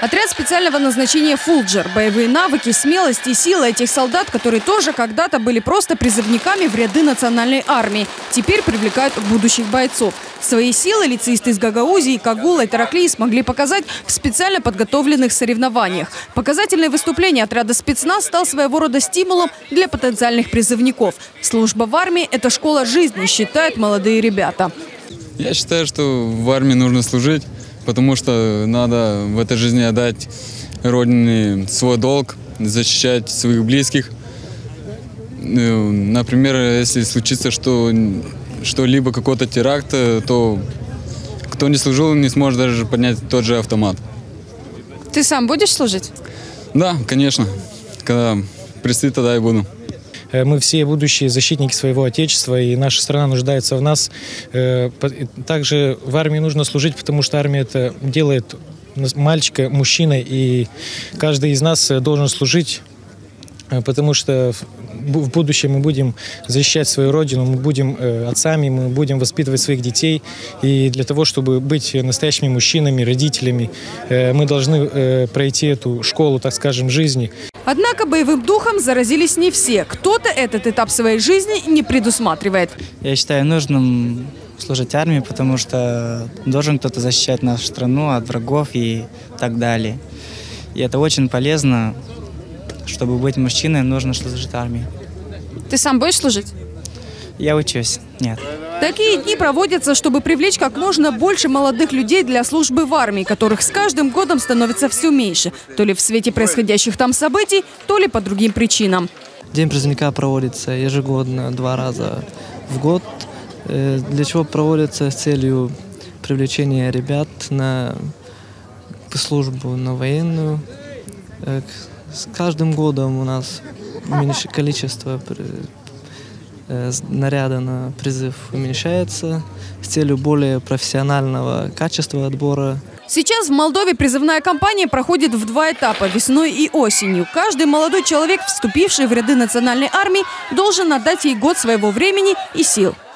Отряд специального назначения «Фулджер». Боевые навыки, смелость и сила этих солдат, которые тоже когда-то были просто призывниками в ряды национальной армии, теперь привлекают будущих бойцов. Свои силы лицеисты из Гагаузии, Кагула и Тараклии смогли показать в специально подготовленных соревнованиях. Показательное выступление отряда спецназ стал своего рода стимулом для потенциальных призывников. Служба в армии – это школа жизни, считают молодые ребята. Я считаю, что в армии нужно служить, потому что надо в этой жизни отдать Родине свой долг, защищать своих близких. Например, если случится что-либо, какой-то теракт, то кто не служил, не сможет даже поднять тот же автомат. Ты сам будешь служить? Да, конечно. Когда предстоит, тогда и буду. Мы все будущие защитники своего Отечества, и наша страна нуждается в нас. Также в армии нужно служить, потому что армия это делает мальчика мужчиной, и каждый из нас должен служить, потому что в будущем мы будем защищать свою родину, мы будем отцами, мы будем воспитывать своих детей. И для того, чтобы быть настоящими мужчинами, родителями, мы должны пройти эту школу, так скажем, жизни. Однако боевым духом заразились не все. Кто-то этот этап своей жизни не предусматривает. Я считаю нужным служить армии, потому что должен кто-то защищать нашу страну от врагов и так далее. И это очень полезно. Чтобы быть мужчиной, нужно служить армии. Ты сам будешь служить? Я учусь. Нет. Такие дни проводятся, чтобы привлечь как можно больше молодых людей для службы в армии, которых с каждым годом становится все меньше. То ли в свете происходящих там событий, то ли по другим причинам. День призывника проводится ежегодно 2 раза в год. Для чего проводится? С целью привлечения ребят на службу, на военную. С каждым годом у нас количество наряда на призыв уменьшается с целью более профессионального качества отбора. Сейчас в Молдове призывная кампания проходит в 2 этапа – весной и осенью. Каждый молодой человек, вступивший в ряды национальной армии, должен отдать ей год своего времени и сил.